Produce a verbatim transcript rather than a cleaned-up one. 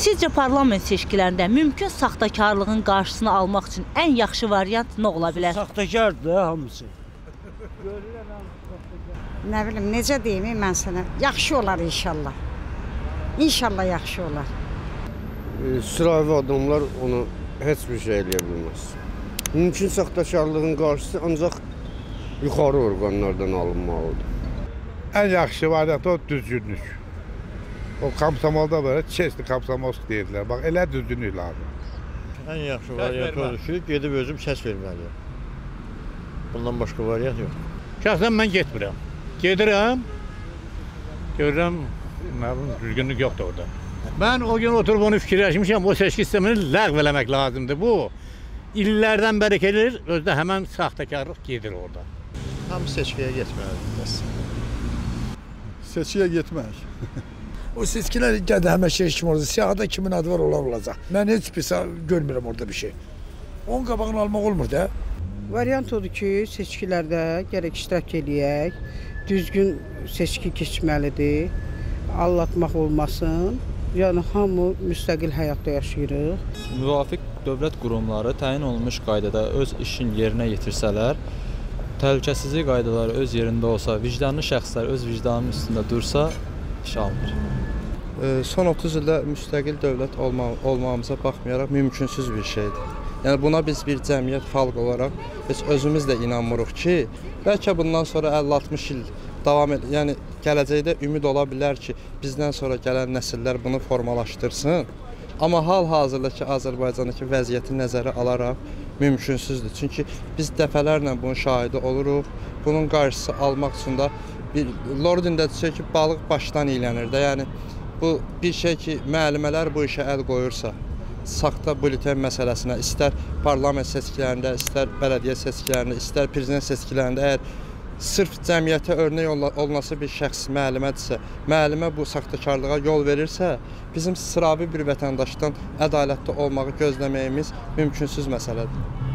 Sizcə parlament seçkilərində mümkün saxtakarlığın qarşısını almaq üçün ən yaxşı variant nə ola bilər? Saxtakardır hamısı. Nə bilim, necə deyim mən sənə? Yaxşı olar inşallah. İnşallah yaxşı olar. E, sıravi adamlar onu heç bir şey eləyə bilməz. Mümkün saxtakarlığın qarşısı ancaq yuxarı orqanlardan alınmalıdır. Ən yaxşı variant o düzgünlük. O komsomolda belə çeşitli komsomolsk deyirlər. Bax, elə düzgünlük lazım. Ən yaxşı variant odur ki, gedib özüm səs verməliyəm. Bundan başqa variant yox. Şəxsən mən getmirəm. Gedirəm, görürəm, düzgünlük yoxdur orada. Mən o gün oturub onu fikirləşmişəm, o seçki sistemini ləğv eləmək lazımdır. Bu, illərdən bəri gelir, özdə həmən saxtakarlıq gedir orada. Tam seçkiyə getməlidir. Seçkiyə getmək. O seçkilər gədə həmə şey kim olacaq, siyahıda kimin adı var olar olacaq. Mən heç bir görmürəm orada bir şey. Onun qabağını almaq olmur da. Variant odur ki, seçkilərdə gərək iştirak eləyək, düzgün seçki keçməlidir, allatmaq olmasın. Yəni, hamı müstəqil həyatda yaşayırıq. Müvafiq dövlət qurumları təyin olunmuş qaydada öz işin yerinə yetirsələr, təhlükəsizlik qaydaları öz yerində olsa, vicdanlı şəxslər öz vicdanının üstündə dursa, iş alınır. Son otuz ildə müstəqil dövlət olma, olmamıza baxmayaraq mümkünsüz bir şeydir. Yəni buna biz bir cəmiyyət, xalq olaraq biz özümüz də inanmırıq ki, bəlkə bundan sonra əlli altmış il davam edir. Yəni gələcəkdə ümid ola bilər ki, bizdən sonra gələn nəsillər bunu formalaşdırsın. Amma hal-hazırdakı Azərbaycandakı vəziyyəti nəzərə alaraq mümkünsüzdür. Çünki biz dəfələrlə bunun şahidi oluruq. Bunun qarşısı almaq üçün də bir Lordində deyir ki, balıq başdan iylənir də. Yəni bu bir şey ki, müəllimələr bu işə əl qoyursa, saxta bülten məsələsinə, istər parlament seçkilərində, istər bələdiyyə seçkilərində, istər prezident seçkilərində, əgər sırf cəmiyyətə örnək olunası bir şəxs müəllimədirsə, müəllimə bu saxtakarlığa yol verirsə, bizim sıravi bir vətəndaşdan ədalətli olmağı gözləməyimiz mümkünsüz məsələdir.